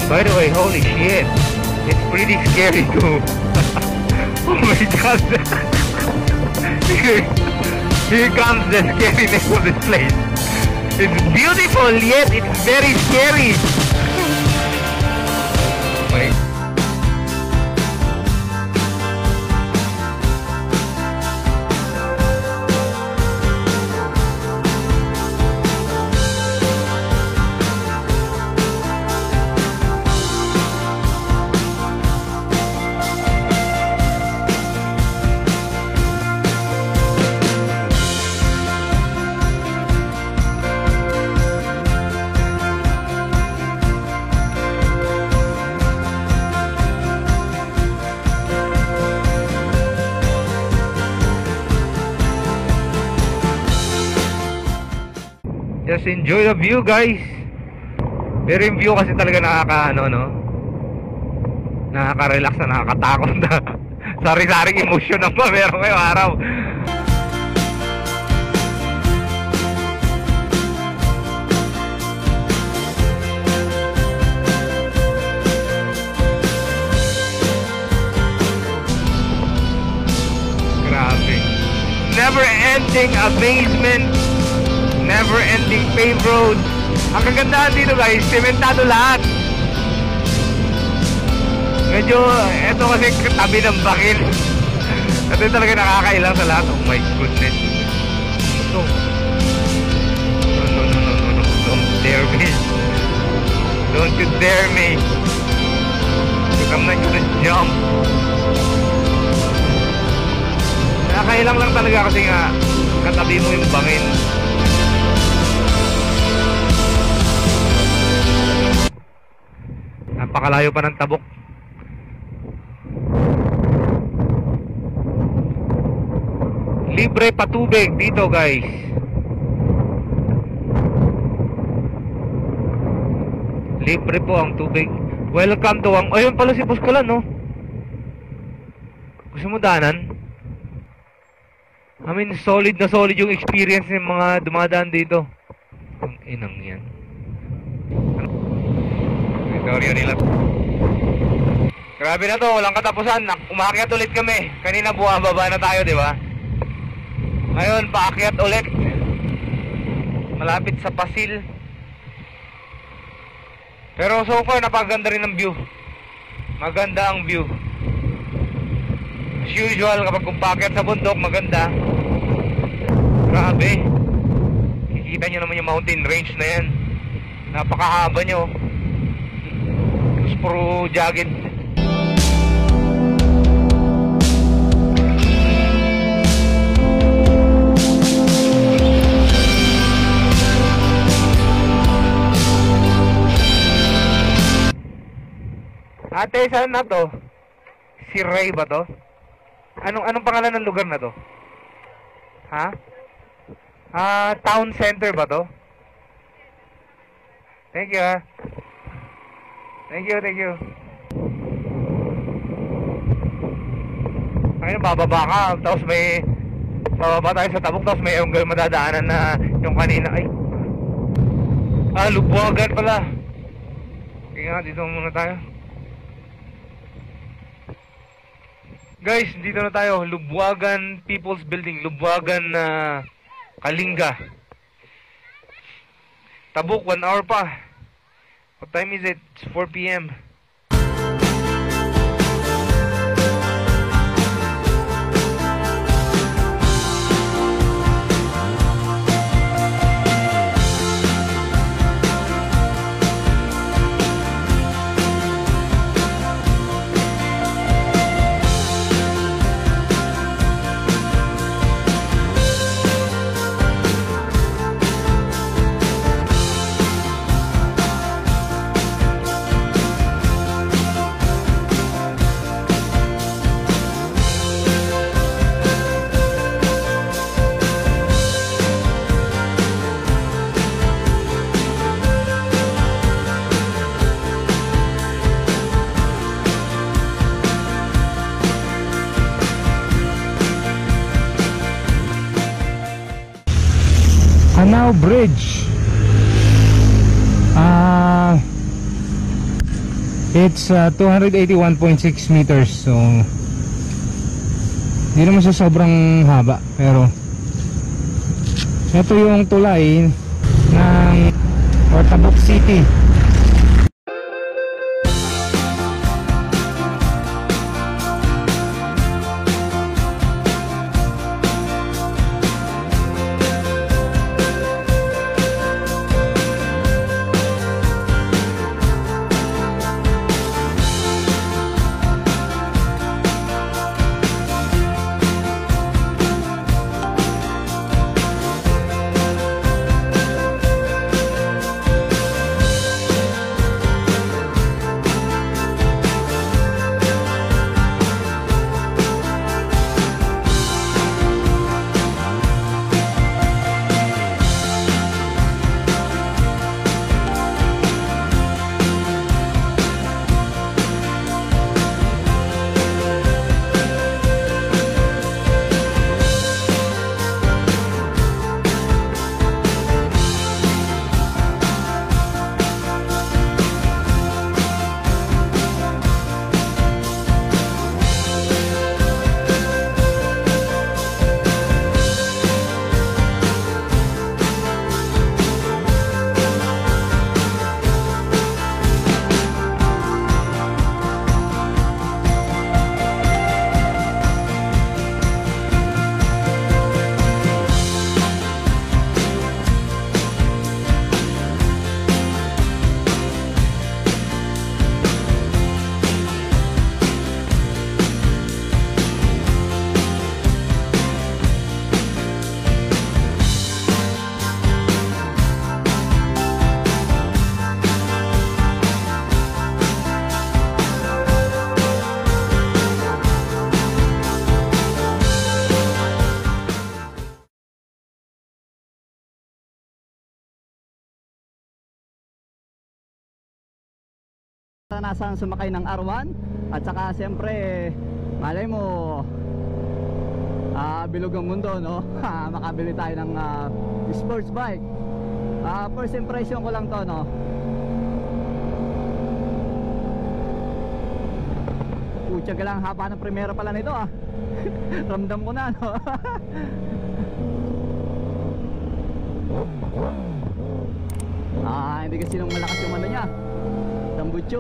By the way, holy shit, it's pretty scary too. Oh my god. Here comes the scariness of this place. It's beautiful, yet it's very scary. Wait. Just enjoy the view, guys. Pero yung view kasi talaga nakaka-relax na, nakakatakot na. Sari-saring emotion ang meron ngayong araw. Grabe. Never-ending amazement. Never-ending paved road. Ang kagandahan dito, guys, sementado lahat. Medyo, eto kasi tabi ng bangin. Ito talaga nakakailang sa lahat. Oh my goodness. No. No. Don't dare me. Don't you dare me. I'm not gonna jump. Nakakailang lang talaga kasi nga katabi mo yung bangin. Napakalayo pa ng Tabuk. Libre pa tubig dito, guys. Libre po ang tubig. Welcome to ang... Ayun pala si Puskulan, no? Gusto mo danan? I mean, solid na solid yung experience ng mga dumadaan dito. Ang inang yan. Teorya nila. Grabe na to, walang katapusan. Umakyat ulit kami. Kanina bumababa na tayo, di ba? Ngayon, paakyat ulit. Malapit sa Pasil. Pero so far, napaganda rin ang view. Maganda ang view. As usual, kapag paakyat sa bundok, maganda. Grabe. Kikita nyo naman yung mountain range na yan. Napakahaba nyo. Puro jagged. Ate, saan na to? Si Ray ba to? Anong pangalan ng lugar na to? Ha? Town center ba to? Thank you, ha. Thank you. Ayun, bababa ka. Tapos bababa tayo sa Tabuk. Tapos may unggal madadaanan na yung kanina. Ay. Lubwagan pala. Kaya nga, dito muna tayo. Guys, dito na tayo. Lubwagan People's Building. Lubwagan Kalinga. Tabuk, 1 hour pa. What time is it? It's 4 p.m. Hanao Bridge. It's 281.6 meters. So hindi naman siya sobrang haba, pero ito yung tulay ng Ortabuc City. Naranasan sumakay ng R1 at saka siyempre malay mo bilog ang mundo, no? Makabili tayo ng sports bike. First impression ko lang to, no? Putsag lang, haba ng primera pala nito, ramdam ko na, no? Hindi kasi nung malakas yung ano niya, tambutso.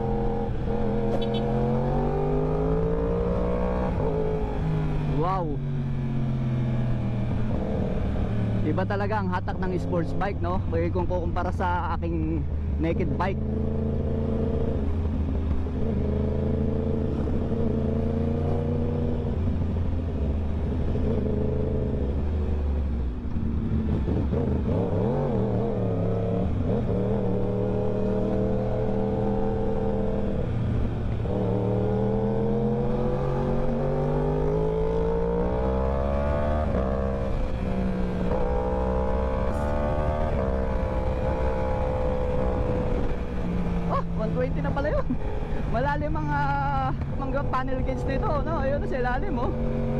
Wow, iba talaga ang hatak ng sports bike, no? Kung kukumpara sa aking naked bike. Na pala yun. Malalim ang panel gauge nito, no? Ayun na sa ilalim, oh.